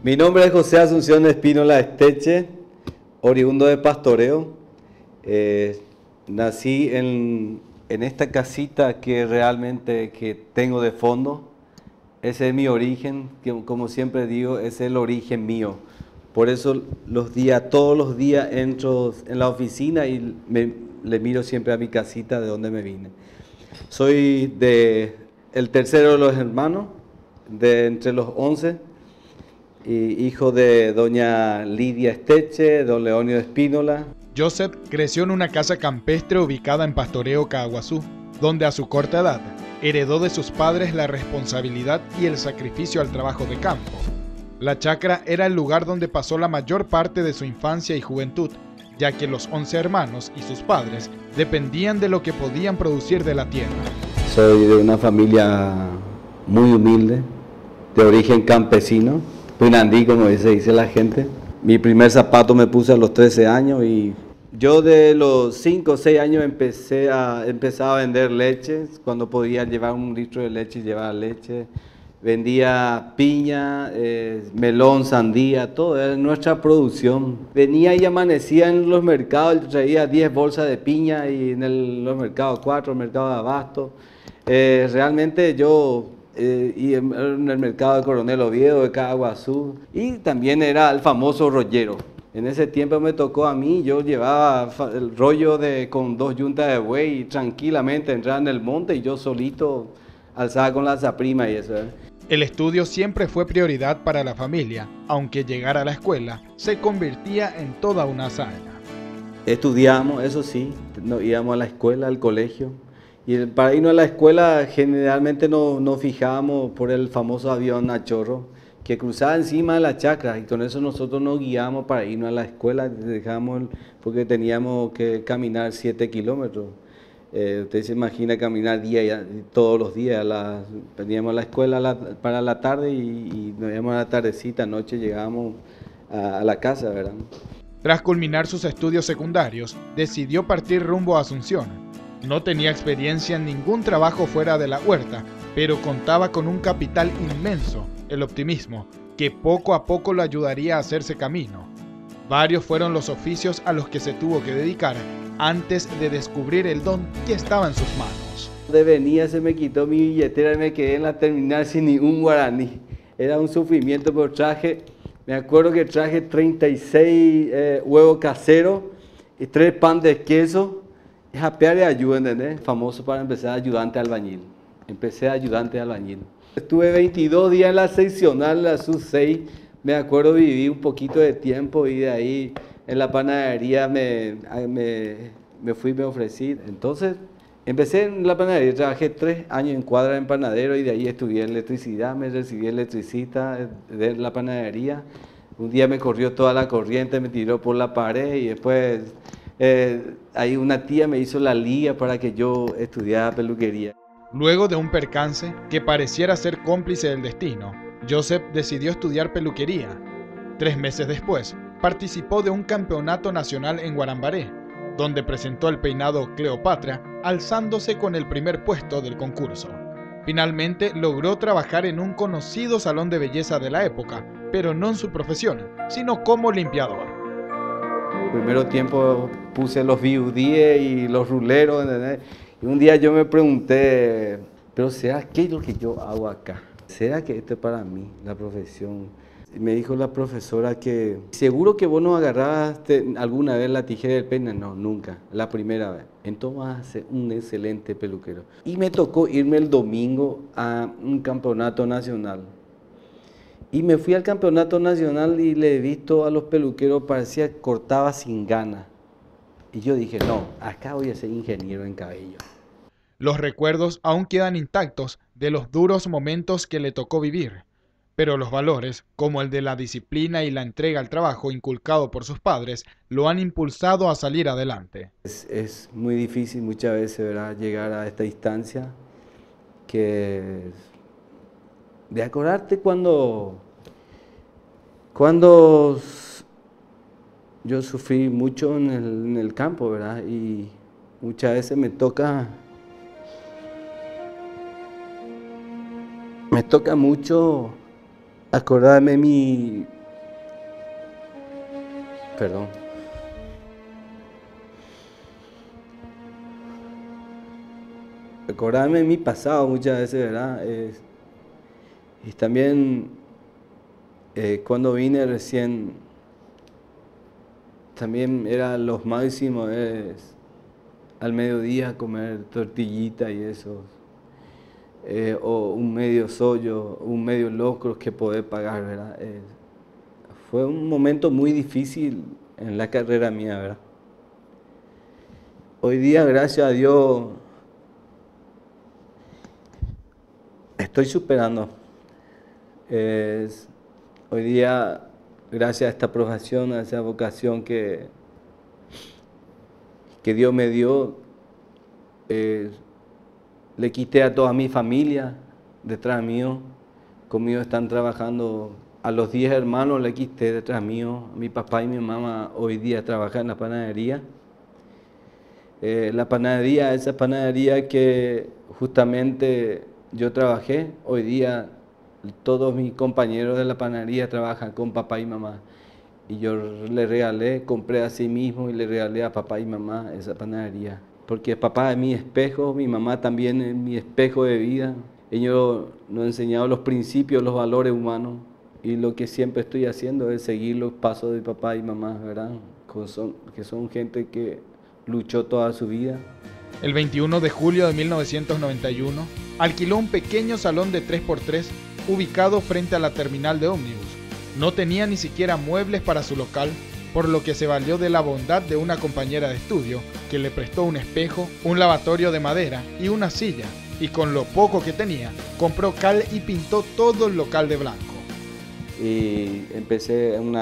Mi nombre es José Asunción Espínola Esteche, oriundo de Pastoreo. Nací en esta casita que realmente que tengo de fondo. Ese es mi origen, que como siempre digo, es el origen mío. Por eso todos los días entro en la oficina y le miro siempre a mi casita de donde me vine. Soy el tercero de los hermanos, de entre los 11, y hijo de doña Lidia Esteche, don Leonio Espínola. Joseph creció en una casa campestre ubicada en Pastoreo, Caaguazú, donde a su corta edad heredó de sus padres la responsabilidad y el sacrificio al trabajo de campo. La chacra era el lugar donde pasó la mayor parte de su infancia y juventud, ya que los 11 hermanos y sus padres dependían de lo que podían producir de la tierra. Soy de una familia muy humilde, de origen campesino, Punandí, como se dice la gente. Mi primer zapato me puse a los 13 años y yo de los 5 o 6 años empezaba a vender leche. Cuando podía llevar un litro de leche, llevaba leche. Vendía piña, melón, sandía, todo era nuestra producción. Venía y amanecía en los mercados, traía 10 bolsas de piña y en los mercados 4, el mercado de abasto. Realmente yo, y en el mercado de Coronel Oviedo, de Caaguazú, y también era el famoso rollero. En ese tiempo me tocó a mí, yo llevaba el rollo con 2 yuntas de buey y tranquilamente entraba en el monte y yo solito alzaba con la zaprima y eso. El estudio siempre fue prioridad para la familia, aunque llegar a la escuela se convertía en toda una hazaña. Estudiamos, eso sí, íbamos a la escuela, al colegio. Y para irnos a la escuela generalmente nos fijábamos por el famoso avión a chorro que cruzaba encima de la chacra y con eso nosotros nos guiábamos para irnos a la escuela, porque teníamos que caminar 7 kilómetros. Usted se imagina caminar todos los días, veníamos a la escuela para la tarde y nos íbamos a la tardecita, noche llegábamos a la casa, ¿verdad? Tras culminar sus estudios secundarios, decidió partir rumbo a Asunción. No tenía experiencia en ningún trabajo fuera de la huerta, pero contaba con un capital inmenso, el optimismo, que poco a poco lo ayudaría a hacerse camino. Varios fueron los oficios a los que se tuvo que dedicar antes de descubrir el don que estaba en sus manos. De venía se me quitó mi billetera y me quedé en la terminal sin ni un guaraní. Era un sufrimiento, pero me acuerdo que traje 36 huevos caseros y 3 pan de queso. Japear de ayuda, ¿entendés? Famoso para empezar ayudante albañil. Empecé ayudante albañil. Estuve 22 días en la seccional, la SUS-6. Me acuerdo viví un poquito de tiempo y de ahí en la panadería me ofrecí. Entonces empecé en la panadería, trabajé 3 años en cuadra en panadero y de ahí estudié electricidad, me recibí electricista de la panadería. Un día me corrió toda la corriente, me tiró por la pared y después ahí una tía me hizo la liga para que yo estudiara peluquería. Luego de un percance que pareciera ser cómplice del destino, Joseph decidió estudiar peluquería. 3 meses después, participó de un campeonato nacional en Guarambaré, donde presentó el peinado Cleopatra, alzándose con el primer puesto del concurso. Finalmente logró trabajar en un conocido salón de belleza de la época, pero no en su profesión, sino como limpiador. Primero tiempo puse los biudíes y los ruleros, ¿entendés? Y un día yo me pregunté, pero ¿será qué es lo que yo hago acá? ¿Será que esto es para mí, la profesión? Y me dijo la profesora que, ¿seguro que vos no agarraste alguna vez la tijera del peine? No, nunca, la primera vez. Entonces vas a ser un excelente peluquero. Y me tocó irme el domingo a un campeonato nacional. Y me fui al campeonato nacional y le he visto a los peluqueros, parecía que cortaba sin ganas. Y yo dije, no, acá voy a ser ingeniero en cabello. Los recuerdos aún quedan intactos de los duros momentos que le tocó vivir, pero los valores, como el de la disciplina y la entrega al trabajo inculcado por sus padres, lo han impulsado a salir adelante. Es muy difícil muchas veces, ¿verdad?, llegar a esta instancia de acordarte cuando yo sufrí mucho en el campo, ¿verdad? Y muchas veces me toca mucho Acordarme mi... Perdón. Acordarme de mi pasado muchas veces, ¿verdad? Y también cuando vine recién, también era los máximos al mediodía comer tortillita y eso. O un medio sollo, un medio locro que poder pagar, ¿verdad? Fue un momento muy difícil en la carrera mía, ¿verdad? Hoy día, gracias a Dios, estoy superando. Hoy día, gracias a esta profesión, a esa vocación que Dios me dio, le quité a toda mi familia detrás mío. Conmigo están trabajando, a los 10 hermanos le quité detrás mío. Mi papá y mi mamá hoy día trabajan en la panadería. La panadería, esa panadería que justamente yo trabajé, hoy día todos mis compañeros de la panadería trabajan con papá y mamá. Y yo le regalé, compré a sí mismo y le regalé a papá y mamá esa panadería. Porque papá es mi espejo, mi mamá también es mi espejo de vida. Ellos nos han enseñado los principios, los valores humanos. Y lo que siempre estoy haciendo es seguir los pasos de papá y mamá, ¿verdad? Que son gente que luchó toda su vida. El 21 de julio de 1991, alquiló un pequeño salón de 3x3 ubicado frente a la terminal de ómnibus. No tenía ni siquiera muebles para su local, por lo que se valió de la bondad de una compañera de estudio que le prestó un espejo, un lavatorio de madera y una silla, y con lo poco que tenía, compró cal y pintó todo el local de blanco. Y empecé un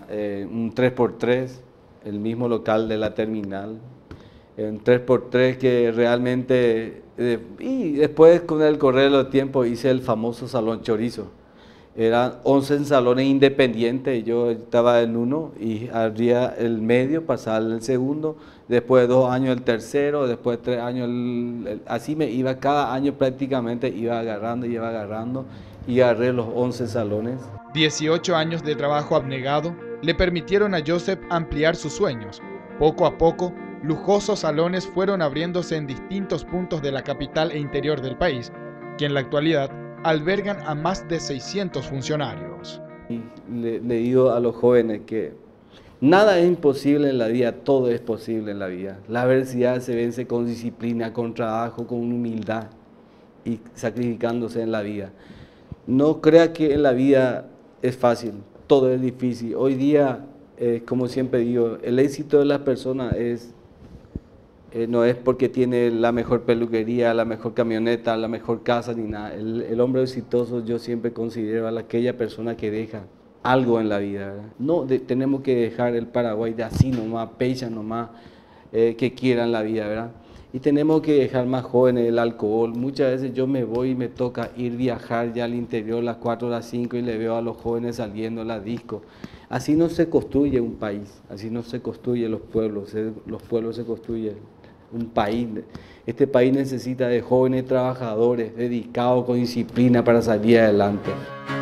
3x3, el mismo local de la terminal, un 3x3 que realmente, y después con el correr del tiempo hice el famoso Salón Chorizo. Eran 11 salones independientes, yo estaba en uno y abría el medio, pasaba el segundo, después de 2 años el tercero, después de 3 años así me iba, cada año prácticamente iba agarrando y agarré los 11 salones. 18 años de trabajo abnegado le permitieron a Joseph ampliar sus sueños. Poco a poco, lujosos salones fueron abriéndose en distintos puntos de la capital e interior del país, que en la actualidad albergan a más de 600 funcionarios. Y le digo a los jóvenes que nada es imposible en la vida, todo es posible en la vida. La adversidad se vence con disciplina, con trabajo, con humildad y sacrificándose en la vida. No crea que en la vida es fácil, todo es difícil. Hoy día, como siempre digo, el éxito de las personas no es porque tiene la mejor peluquería, la mejor camioneta, la mejor casa ni nada. El hombre exitoso yo siempre considero a aquella persona que deja algo en la vida, ¿verdad? No tenemos que dejar el Paraguay de así nomás, pecha nomás, que quieran la vida, ¿verdad? Y tenemos que dejar más jóvenes el alcohol. Muchas veces yo me voy y me toca ir viajar ya al interior a las 4 o las 5 y le veo a los jóvenes saliendo a la disco. Así no se construye un país, así no se construyen los pueblos se construyen un país. Este país necesita de jóvenes trabajadores dedicados con disciplina para salir adelante.